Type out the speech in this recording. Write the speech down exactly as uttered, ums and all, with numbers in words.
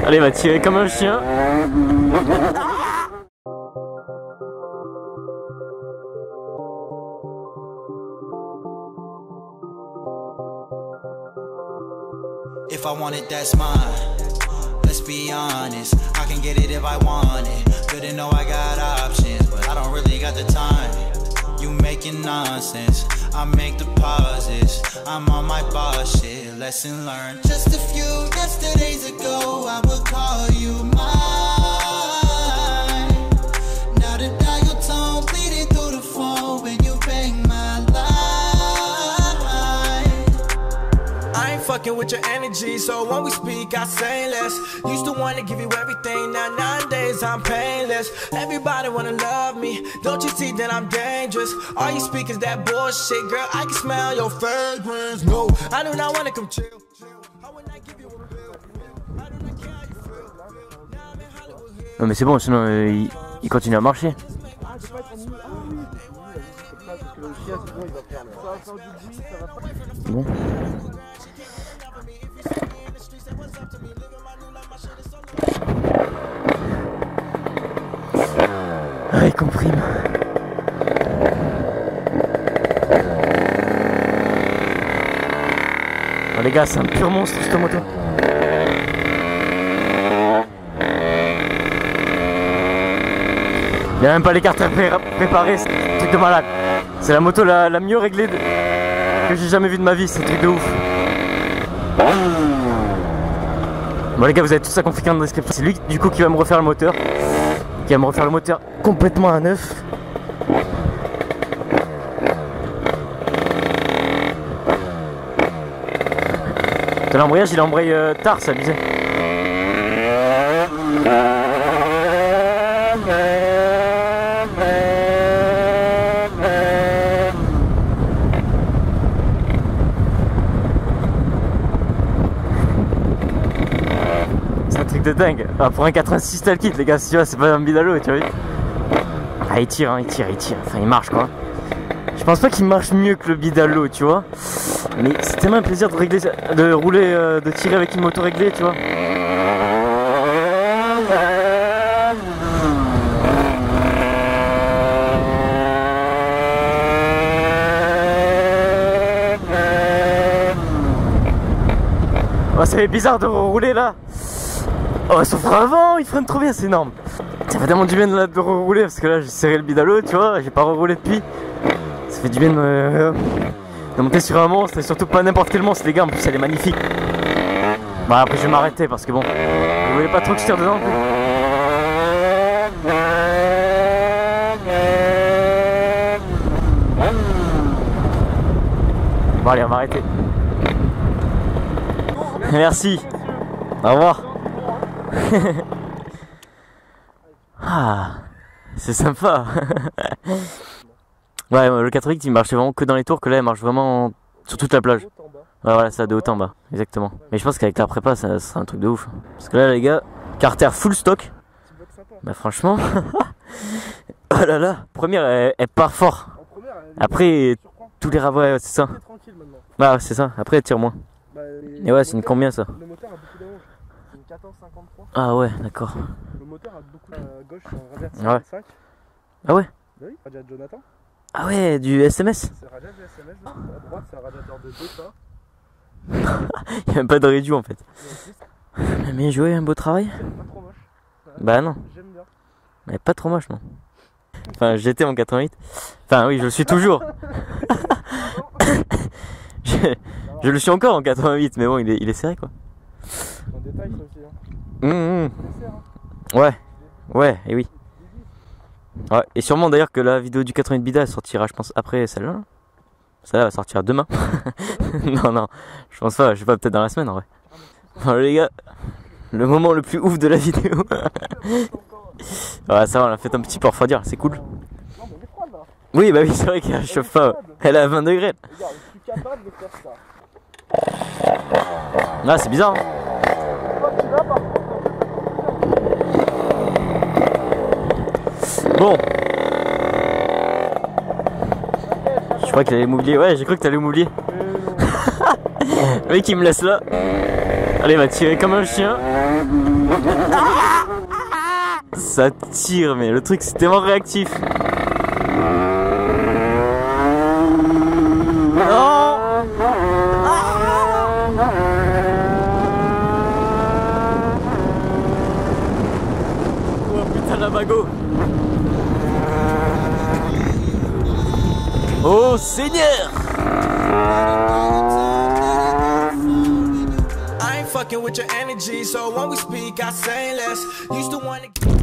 Allez, va tirer comme un chien. If I want it, that's mine. Let's be honest, I can get it if I want it. Good to know I got options, but I don't really got the time. You making nonsense, I make deposits. I'm on my boss shit, lesson learned. Just a few yesterdays ago, I would call you mine. Now the dial tone bleeding through the phone when you bang my line. I ain't fucking with your energy, so when we speak, I say less. Used to wanna give you everything, now nowadays I'm painless. Everybody wanna love me, don't you see that I'm dangerous? All you speak is that bullshit, girl, I can smell your fragrance. No, I do not wanna come chill. I would not give you a bill. I do not care how you feel. Now I'm in Hollywood Hills. Non mais c'est bon, sinon euh, il, il continue à marcher. Bon. Ah, il comprime. Oh, les gars, c'est un pur monstre cette moto. Il n'y a même pas les cartes préparées, c'est un truc de malade. C'est la moto la, la mieux réglée de... que j'ai jamais vue de ma vie, c'est un truc de ouf. Bon les gars, vous avez tout ça compris dans la description. C'est lui du coup qui va me refaire le moteur. Qui va me refaire le moteur complètement à neuf. L'embrayage il embraye euh, tard, c'est abusé. C'est un truc de dingue. Ah, pour un quatre-vingt-six tel kit les gars, si tu vois, c'est pas un bidalo, tu vois. Ah, il tire, hein, il tire, il tire. Enfin, il marche quoi. Je pense pas qu'il marche mieux que le bidalo, tu vois. Mais c'est tellement un plaisir de régler, de rouler, euh, de tirer avec une moto réglée, tu vois. Oh, c'est bizarre de rouler là. Oh, son frein avant, il freine trop bien, c'est énorme. Ça fait tellement du bien de, de rouler parce que là j'ai serré le bidalo, tu vois, j'ai pas reroulé depuis. Ça fait du bien de, euh, de monter sur un monstre et surtout pas n'importe quel monstre les gars, en plus elle est magnifique. Bon après je vais m'arrêter parce que bon, vous voulez pas trop que je tire dedans. Bon allez on va arrêter. Merci. Au revoir. Ah, c'est sympa. Ouais, le quatre-vingt-huit il marchait vraiment que dans les tours, que là il marche vraiment sur toute la plage. Ouais, voilà, ça de haut en bas, exactement. Mais je pense qu'avec la prépa ça sera un truc de ouf. Parce que là les gars, Carter full stock. Bah franchement. Oh là là, première elle, elle part fort. Après tous les rabats, ouais, c'est ça. Bah c'est ça, après elle tire moins. Et ouais, c'est une combien ça? Le moteur a beaucoup d'avance. C'est une quatorze cinquante-trois. Ah ouais, d'accord. Le moteur a beaucoup à gauche, c'est un Radiat Ouais. cinq. Ah ouais? Oui, Radiat Jonathan. Ah ouais, du S M S. C'est le Radiat du S M S. Là. À droite, c'est un radiateur de deux ça. Il n'y a même pas de réduit en fait. Bien joué, un beau travail. Pas trop moche. Ouais. Bah non. J'aime bien. Mais pas trop moche non. Enfin, j'étais en quatre-vingt-huit. Enfin oui, je le suis toujours. je, je le suis encore en quatre-vingt-huit, mais bon, il est, il est serré quoi. C'est un détail ça aussi. Hein. Mmh, mmh. C'est serré, hein. Ouais, ouais, et oui. Ouais, et sûrement d'ailleurs que la vidéo du quatre-vingt-huit Bida sortira, je pense, après celle-là. Celle-là va sortir demain. Non, non, je pense pas, je sais pas, peut-être dans la semaine en vrai. Bon, les gars, le moment le plus ouf de la vidéo. Ouais, ça va, on a fait un petit peu refroidir, c'est cool. Non, mais elle est froide là. Oui, bah oui, c'est vrai qu'elle chauffe pas. Elle est à vingt degrés. Regarde, je suis capable de faire ça. Ah, c'est bizarre. Hein. Tu vas par contre. Bon. Je crois qu'elle allait m'oublier. Ouais, j'ai cru que t'allais m'oublier. Le mec, il me laisse là. Allez, va tirer comme un chien. Ça tire, mais le truc c'est tellement réactif. Non. Oh putain la bago. Oh Seigneur. I ain't fucking with your energy, so when we speak, I say less. Used to want to.